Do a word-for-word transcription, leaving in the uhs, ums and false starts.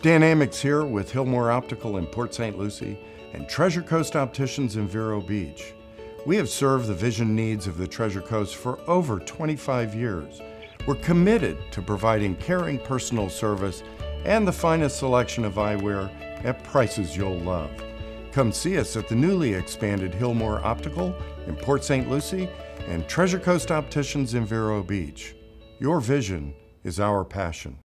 Dan Amix here with Hillmore Optical in Port Saint Lucie and Treasure Coast Opticians in Vero Beach. We have served the vision needs of the Treasure Coast for over twenty-five years. We're committed to providing caring personal service and the finest selection of eyewear at prices you'll love. Come see us at the newly expanded Hillmore Optical in Port Saint Lucie and Treasure Coast Opticians in Vero Beach. Your vision is our passion.